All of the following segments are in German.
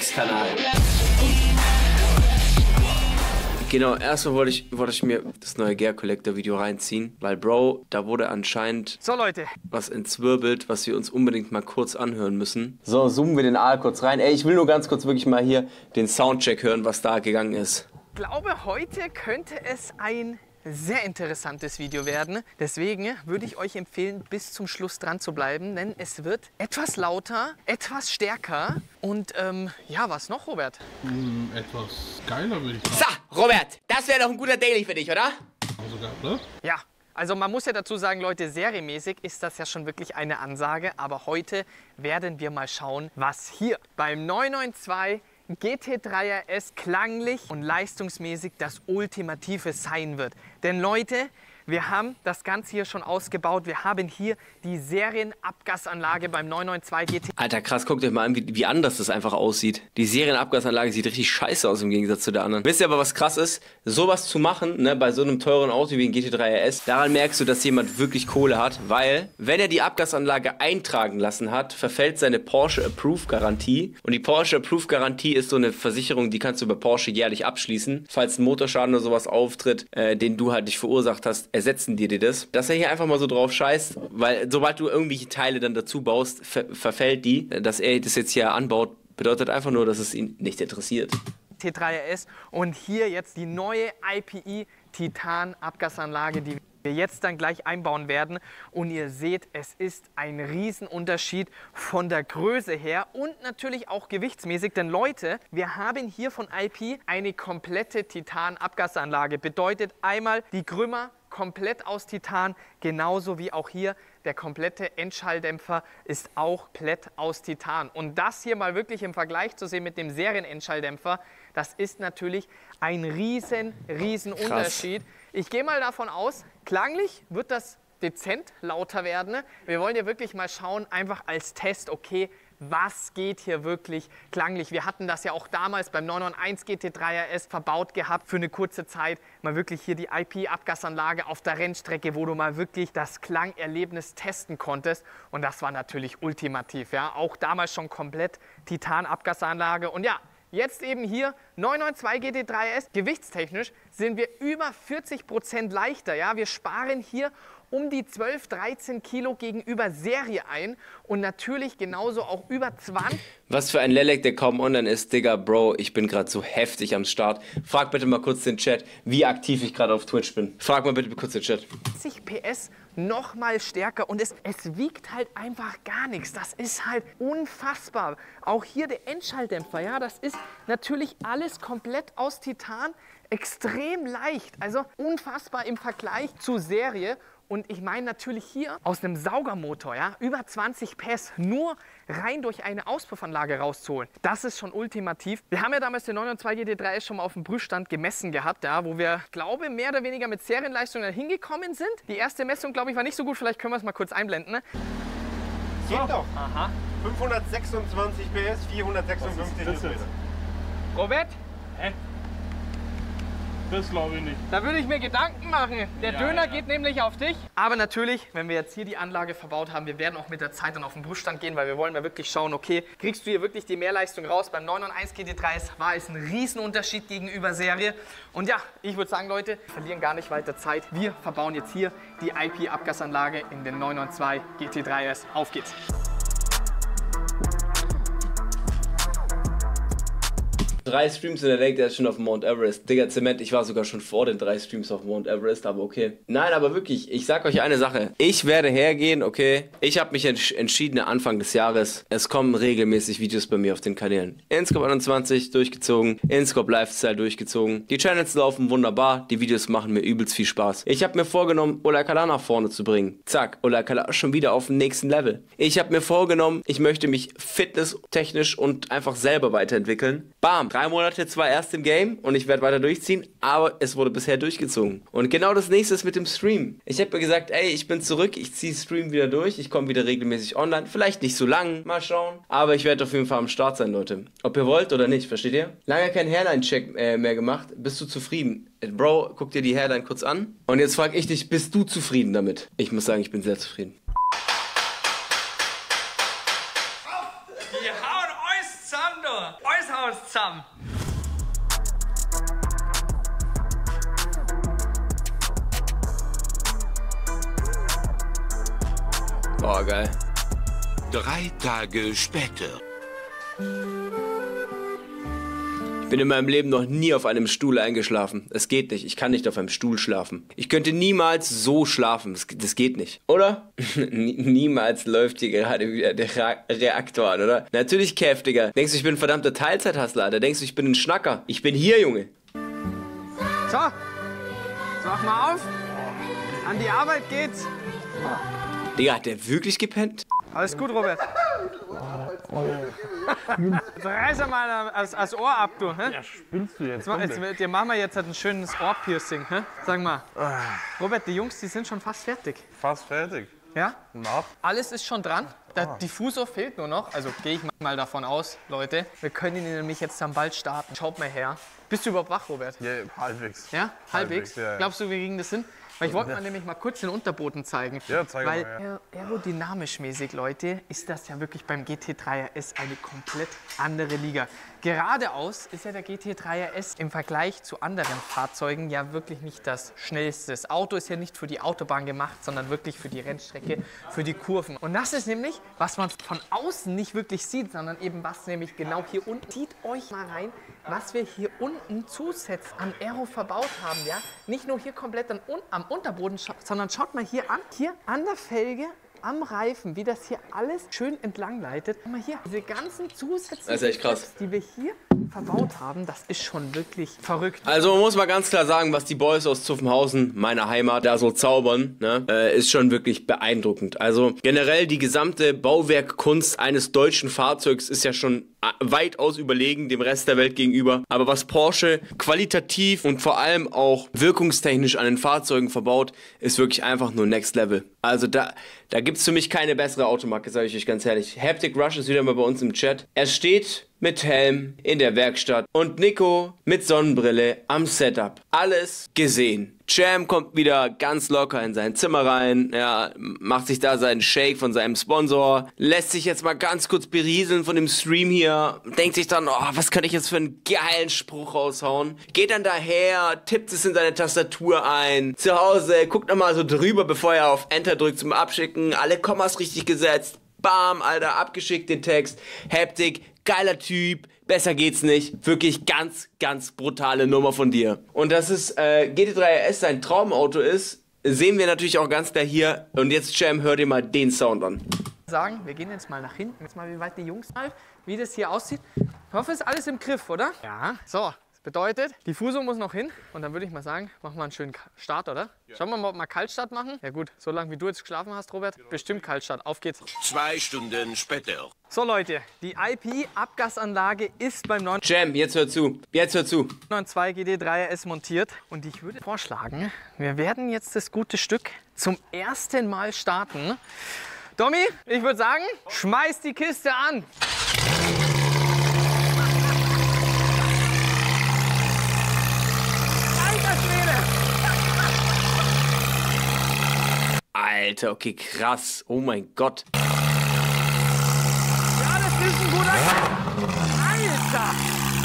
X-Kanal. Genau, erstmal wollte ich mir das neue Gear Collector Video reinziehen, weil Bro, da wurde anscheinend so Leute, was entzwirbelt, was wir uns unbedingt mal kurz anhören müssen. So, zoomen wir den Aal kurz rein. Ey, ich will nur ganz kurz wirklich mal hier den Soundcheck hören, was da gegangen ist. Ich glaube, heute könnte es ein sehr interessantes Video werden. Deswegen würde ich euch empfehlen, bis zum Schluss dran zu bleiben, denn es wird etwas lauter, etwas stärker und ja, was noch, Robert? Etwas geiler, würde ich sagen. So, Robert, das wäre doch ein guter Daily für dich, oder? Sogar, ne? Ja. Also man muss ja dazu sagen, Leute, serienmäßig ist das ja schon wirklich eine Ansage, aber heute werden wir mal schauen, was hier beim 992 GT3 RS klanglich und leistungsmäßig das Ultimative sein wird. Denn Leute, wir haben das Ganze hier schon ausgebaut. Wir haben hier die Serienabgasanlage beim 992 GT. Alter, krass, guckt euch mal an, wie anders das einfach aussieht. Die Serienabgasanlage sieht richtig scheiße aus im Gegensatz zu der anderen. Wisst ihr aber, was krass ist? Sowas zu machen, ne, bei so einem teuren Auto wie ein GT3 RS, daran merkst du, dass jemand wirklich Kohle hat, weil, wenn er die Abgasanlage eintragen lassen hat, verfällt seine Porsche Approved Garantie. Und die Porsche Approved Garantie ist so eine Versicherung, die kannst du bei Porsche jährlich abschließen. Falls ein Motorschaden oder sowas auftritt, den du halt nicht verursacht hast, ersetzen die dir das. Dass er hier einfach mal so drauf scheißt, weil sobald du irgendwelche Teile dann dazu baust, verfällt die. Dass er das jetzt hier anbaut, bedeutet einfach nur, dass es ihn nicht interessiert. T3 RS und hier jetzt die neue IPI Titan Abgasanlage, die wir jetzt dann gleich einbauen werden. Und ihr seht, es ist ein Riesenunterschied von der Größe her und natürlich auch gewichtsmäßig. Denn Leute, wir haben hier von IP eine komplette Titan-Abgasanlage. Bedeutet einmal die Krümmer komplett aus Titan, genauso wie auch hier der komplette Endschalldämpfer ist auch komplett aus Titan. Und das hier mal wirklich im Vergleich zu sehen mit dem Serien-Endschalldämpfer, das ist natürlich ein riesen Unterschied. Ich gehe mal davon aus, klanglich wird das dezent lauter werden. Wir wollen ja wirklich mal schauen, einfach als Test, okay, was geht hier wirklich klanglich? Wir hatten das ja auch damals beim 991 GT3 RS verbaut gehabt für eine kurze Zeit. Mal wirklich hier die IP-Abgasanlage auf der Rennstrecke, wo du mal wirklich das Klangerlebnis testen konntest. Und das war natürlich ultimativ. Ja? Auch damals schon komplett Titan-Abgasanlage. Und ja, jetzt eben hier 992 GT3 RS. Gewichtstechnisch sind wir über 40% leichter. Ja? Wir sparen hier um die 12, 13 Kilo gegenüber Serie ein und natürlich genauso auch über 20. Was für ein Lelek, der kaum online ist, Digga, Bro, ich bin gerade so heftig am Start. Frag bitte mal kurz den Chat, wie aktiv ich gerade auf Twitch bin. Frag mal bitte kurz den Chat. 20 PS noch mal stärker und es wiegt halt einfach gar nichts. Das ist halt unfassbar. Auch hier der Endschalldämpfer, ja, das ist natürlich alles komplett aus Titan, extrem leicht, also unfassbar im Vergleich zu Serie. Und ich meine natürlich hier aus einem Saugermotor, ja, über 20 PS nur rein durch eine Auspuffanlage rauszuholen. Das ist schon ultimativ. Wir haben ja damals den 992 GT3 schon mal auf dem Prüfstand gemessen gehabt, ja, wo wir, glaube mehr oder weniger mit Serienleistung dann hingekommen sind. Die erste Messung, glaube ich, war nicht so gut. Vielleicht können wir es mal kurz einblenden. Ne? Geht doch. Aha. 526 PS, 456 Newtonmeter. Robert? Das glaube ich nicht. Da würde ich mir Gedanken machen. Der Döner geht nämlich auf dich. Aber natürlich, wenn wir jetzt hier die Anlage verbaut haben, wir werden auch mit der Zeit dann auf den Prüfstand gehen, weil wir wollen ja wirklich schauen, okay, kriegst du hier wirklich die Mehrleistung raus? Beim 991 GT3 war es ein Riesenunterschied gegenüber Serie. Und ja, ich würde sagen, Leute, wir verlieren gar nicht weiter Zeit. Wir verbauen jetzt hier die IP-Abgasanlage in den 992 GT3 RS. Auf geht's! Drei Streams in der Lake, der ist schon auf Mount Everest. Digga, Zement, ich war sogar schon vor den 3 Streams auf Mount Everest, aber okay. Nein, aber wirklich, ich sag euch eine Sache. Ich werde hergehen, okay? Ich habe mich entschieden, Anfang des Jahres. Es kommen regelmäßig Videos bei mir auf den Kanälen. Inscope 21 durchgezogen, Inscope Lifestyle durchgezogen. Die Channels laufen wunderbar, die Videos machen mir übelst viel Spaß. Ich habe mir vorgenommen, Ola Kala nach vorne zu bringen. Zack, Ola Kala schon wieder auf den nächsten Level. Ich habe mir vorgenommen, ich möchte mich fitnesstechnisch und einfach selber weiterentwickeln. Bam! 3 Monate zwar erst im Game und ich werde weiter durchziehen, aber es wurde bisher durchgezogen. Und genau das nächste ist mit dem Stream. Ich habe mir gesagt, ey, ich bin zurück, ich ziehe Stream wieder durch, ich komme wieder regelmäßig online. Vielleicht nicht so lang, mal schauen. Aber ich werde auf jeden Fall am Start sein, Leute. Ob ihr wollt oder nicht, versteht ihr? Lange keinen Hairline-Check mehr gemacht. Bist du zufrieden? Bro, guck dir die Hairline kurz an. Und jetzt frage ich dich, bist du zufrieden damit? Ich muss sagen, ich bin sehr zufrieden. alles Haus zusammen. Oh, geil. 3 Tage später. Ich bin in meinem Leben noch nie auf einem Stuhl eingeschlafen. Es geht nicht. Ich kann nicht auf einem Stuhl schlafen. Ich könnte niemals so schlafen. Das geht nicht. Oder? Niemals läuft hier gerade wieder der Reaktor an, oder? Natürlich, Kev, Digga. Denkst du, ich bin ein verdammter Teilzeithustler? Da denkst du, ich bin ein Schnacker. Ich bin hier, Junge. So, mach mal auf. An die Arbeit geht's. Digga, hat der wirklich gepennt? Alles gut, Robert. Jetzt reiß mal das Ohr ab, du. Hä? Ja, spinnst du jetzt? Dir machen wir jetzt halt ein schönes Ohrpiercing. Hä? Sag mal. Robert, die Jungs, die sind schon fast fertig. Fast fertig. Ja? Na? Alles ist schon dran. Der Diffusor fehlt nur noch. Also gehe ich mal davon aus, Leute. Wir können ihn nämlich jetzt dann bald starten. Schaut mal her. Bist du überhaupt wach, Robert? Ja, halbwegs. Ja? Halbwegs? Ja. Glaubst du, wir kriegen das hin? Weil ich wollte mal nämlich mal kurz den Unterboden zeigen. Ja, zeig Weil mal, aerodynamisch mäßig, Leute, ist das ja wirklich beim GT3 RS eine komplett andere Liga. Geradeaus ist ja der GT3 RS im Vergleich zu anderen Fahrzeugen ja wirklich nicht das schnellste. Das Auto ist ja nicht für die Autobahn gemacht, sondern wirklich für die Rennstrecke, für die Kurven. Und das ist nämlich, was man von außen nicht wirklich sieht, sondern eben was nämlich genau hier unten. Sieht euch mal rein, was wir hier unten zusätzlich an Aero verbaut haben, ja? Nicht nur hier komplett am Unterboden, sondern schaut mal hier an der Felge, am Reifen, wie das hier alles schön entlang leitet. Guck mal hier, diese ganzen zusätzlichen Das ist echt krass. Steps, die wir hier verbaut haben, das ist schon wirklich verrückt. Also man muss mal ganz klar sagen, was die Boys aus Zuffenhausen, meiner Heimat, da so zaubern, ne, ist schon wirklich beeindruckend. Also generell die gesamte Bauwerkkunst eines deutschen Fahrzeugs ist ja schon weitaus überlegen dem Rest der Welt gegenüber. Aber was Porsche qualitativ und vor allem auch wirkungstechnisch an den Fahrzeugen verbaut, ist wirklich einfach nur Next Level. Also da gibt es für mich keine bessere Automarke, sage ich euch ganz ehrlich. Haptic Rush ist wieder mal bei uns im Chat. Er steht mit Helm in der Werkstatt und Nico mit Sonnenbrille am Setup. Alles gesehen. Jam kommt wieder ganz locker in sein Zimmer rein, ja, macht sich da seinen Shake von seinem Sponsor, lässt sich jetzt mal ganz kurz berieseln von dem Stream hier, denkt sich dann, oh, was kann ich jetzt für einen geilen Spruch raushauen? Geht dann daher, tippt es in seine Tastatur ein, zu Hause, guckt nochmal so drüber, bevor er auf Enter drückt zum Abschicken, alle Kommas richtig gesetzt, bam, Alter, abgeschickt den Text, Haptic, geiler Typ, besser geht's nicht. Wirklich ganz, ganz brutale Nummer von dir. Und dass es GT3 RS sein Traumauto ist, sehen wir natürlich auch ganz klar hier. Und jetzt, Jam, hör dir mal den Sound an. Sagen, wir gehen jetzt mal nach hinten. Jetzt mal, wie weit die Jungs mal, wie das hier aussieht. Ich hoffe, es ist alles im Griff, oder? Ja. So. Bedeutet, Diffusor muss noch hin und dann würde ich mal sagen, machen wir einen schönen Start, oder? Ja. Schauen wir mal, ob wir Kaltstart machen. Ja gut, so lange wie du jetzt geschlafen hast, Robert, bestimmt Kaltstart. Auf geht's. 2 Stunden später. So Leute, die IP-Abgasanlage ist beim Jam, jetzt hör zu. Jetzt hör zu. 992 GT3 RS montiert und ich würde vorschlagen, wir werden jetzt das gute Stück zum ersten Mal starten. Domi, ich würde sagen, schmeiß die Kiste an. Alter, okay, krass. Oh mein Gott. Ja, das ist ein guter... Alter!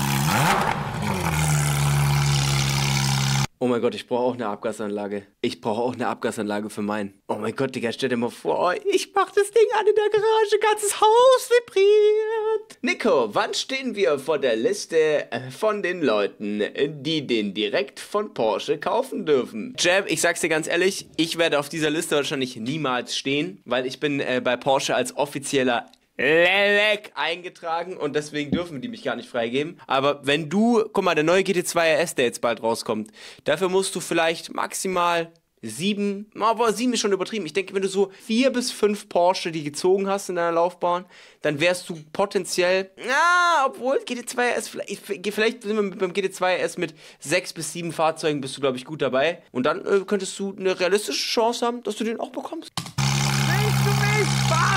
Oh mein Gott, ich brauche auch eine Abgasanlage. Ich brauche auch eine Abgasanlage für meinen. Oh mein Gott, Digga, stell dir mal vor, ich mach das Ding an in der Garage, ganzes Haus vibriert. Nico, wann stehen wir vor der Liste von den Leuten, die den direkt von Porsche kaufen dürfen? Jam, ich sag's dir ganz ehrlich, ich werde auf dieser Liste wahrscheinlich niemals stehen, weil ich bin bei Porsche als offizieller Lelek eingetragen und deswegen dürfen die mich gar nicht freigeben. Aber wenn du, guck mal, der neue GT2 RS, der jetzt bald rauskommt, dafür musst du vielleicht maximal 7, aber 7 ist schon übertrieben. Ich denke, wenn du so 4 bis 5 Porsche, die gezogen hast in deiner Laufbahn, dann wärst du potenziell, obwohl GT2 RS, vielleicht sind wir beim GT2 RS mit 6 bis 7 Fahrzeugen, bist du, glaube ich, gut dabei. Und dann könntest du eine realistische Chance haben, dass du den auch bekommst. Willst du mich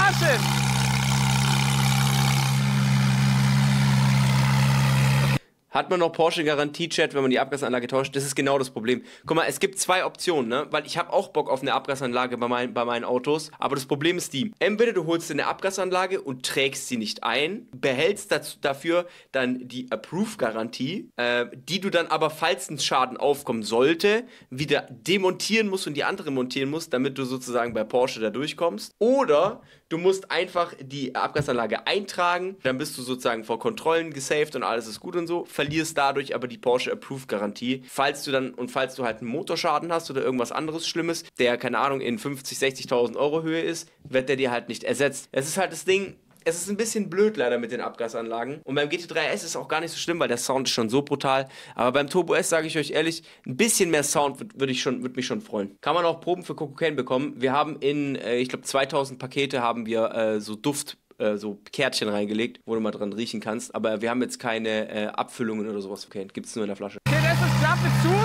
verarschen? Hat man noch Porsche Garantie-Chat, wenn man die Abgasanlage tauscht? Das ist genau das Problem. Guck mal, es gibt zwei Optionen, ne? Weil ich habe auch Bock auf eine Abgasanlage bei meinen Autos. Aber das Problem ist die, entweder du holst dir eine Abgasanlage und trägst sie nicht ein, behältst dafür dann die Approve-Garantie, die du dann aber, falls ein Schaden aufkommen sollte, wieder demontieren musst und die andere montieren musst, damit du sozusagen bei Porsche da durchkommst. Oder du musst einfach die Abgasanlage eintragen, dann bist du sozusagen vor Kontrollen gesaved und alles ist gut und so, verlierst dadurch aber die Porsche Approved Garantie. Falls du halt einen Motorschaden hast oder irgendwas anderes Schlimmes, der, keine Ahnung, in 50.000, 60.000 Euro Höhe ist, wird der dir halt nicht ersetzt. Es ist halt das Ding, es ist ein bisschen blöd leider mit den Abgasanlagen. Und beim GT3 S ist es auch gar nicht so schlimm, weil der Sound ist schon so brutal. Aber beim Turbo S, sage ich euch ehrlich, ein bisschen mehr Sound würde mich schon freuen. Kann man auch Proben für Cococaine bekommen. Wir haben ich glaube 2000 Pakete haben wir so so Kärtchen reingelegt, wo du mal dran riechen kannst. Aber wir haben jetzt keine Abfüllungen oder sowas. Okay, gibt es nur in der Flasche. Okay, das ist Klappe zu.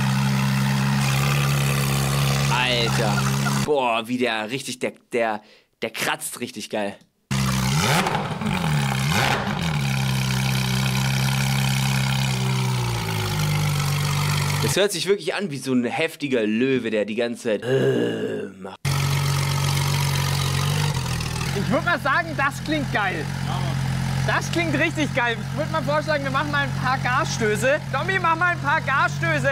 Alter. Boah, wie der richtig, der kratzt richtig geil. Es hört sich wirklich an wie so ein heftiger Löwe, der die ganze Zeit macht. Ich würde mal sagen, das klingt geil. Das klingt richtig geil. Ich würde mal vorschlagen, wir machen mal ein paar Gasstöße. Tommy, mach mal ein paar Gasstöße.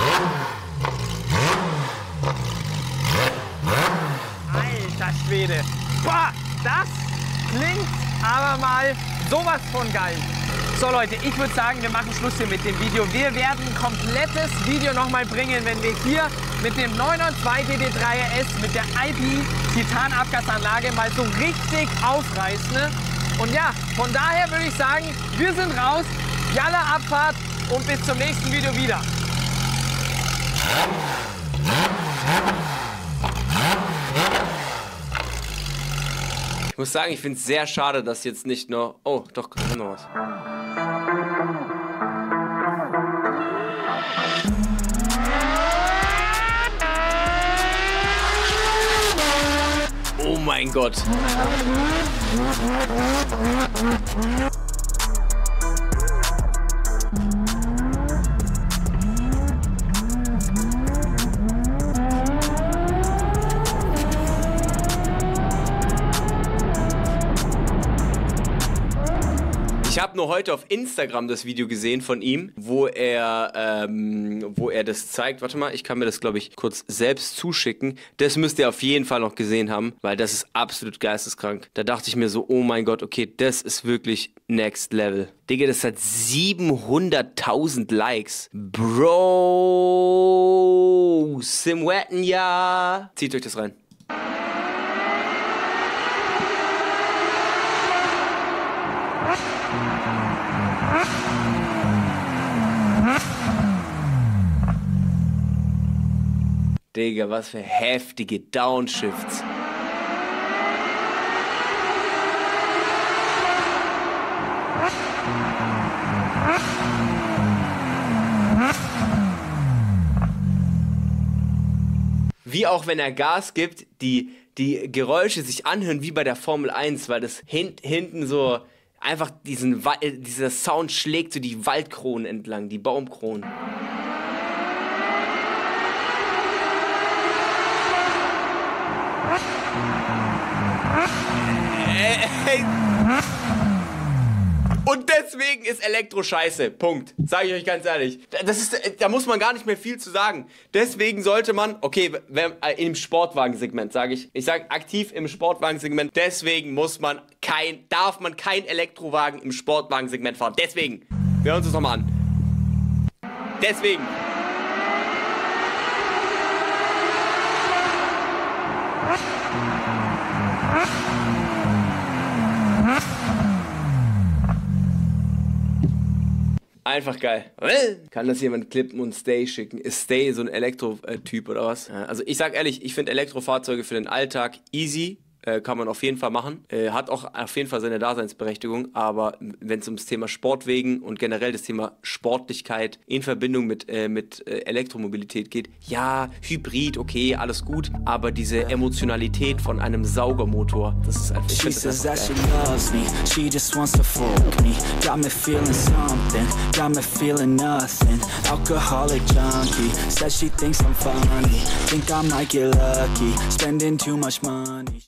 Alter Schwede. Boah, das klingt aber mal sowas von geil. So Leute, ich würde sagen, wir machen Schluss hier mit dem Video. Wir werden ein komplettes Video nochmal bringen, wenn wir hier mit dem 992 GT3 RS mit der IPI Titan Abgasanlage mal so richtig aufreißen. Ne? Und ja, von daher würde ich sagen, wir sind raus. Jalla Abfahrt und bis zum nächsten Video wieder. Ich muss sagen, ich finde es sehr schade, dass jetzt nicht nur... Oh, doch, kommt noch was. Oh mein Gott. Ich habe nur heute auf Instagram das Video gesehen von ihm, wo er das zeigt. Warte mal, ich kann mir das, glaube ich, kurz selbst zuschicken. Das müsst ihr auf jeden Fall noch gesehen haben, weil das ist absolut geisteskrank. Da dachte ich mir so, oh mein Gott, okay, das ist wirklich next level. Digga, das hat 700.000 Likes. Bro, Simwetten, ja. Zieht euch das rein. Digga, was für heftige Downshifts. Wie auch wenn er Gas gibt, die Geräusche sich anhören wie bei der Formel 1, weil das hinten so einfach dieser Sound schlägt so die Waldkronen entlang, die Baumkronen. Und deswegen ist Elektro scheiße. Punkt. Sage ich euch ganz ehrlich. Da muss man gar nicht mehr viel zu sagen. Deswegen sollte man, okay, im Sportwagensegment sage ich. Ich sage aktiv im Sportwagensegment. Deswegen darf man kein Elektrowagen im Sportwagensegment fahren. Deswegen. Wir hören uns das nochmal an. Deswegen. Einfach geil. Kann das jemand klippen und Stay schicken? Ist Stay so ein Elektro-Typ oder was? Also ich sag ehrlich, ich finde Elektrofahrzeuge für den Alltag easy. kann man auf jeden Fall machen. Hat auch auf jeden Fall seine Daseinsberechtigung, aber wenn es ums Thema Sportwegen und generell das Thema Sportlichkeit in Verbindung mit Elektromobilität geht, ja, Hybrid, okay, alles gut, aber diese Emotionalität von einem Saugermotor, das ist einfach, ich She finde das says that einfach she geil. loves me, she just wants to fuck me. Got me feeling something, got me feeling nothing. Alcoholic junkie, says she thinks I'm funny. Think I might get lucky, spending too much money.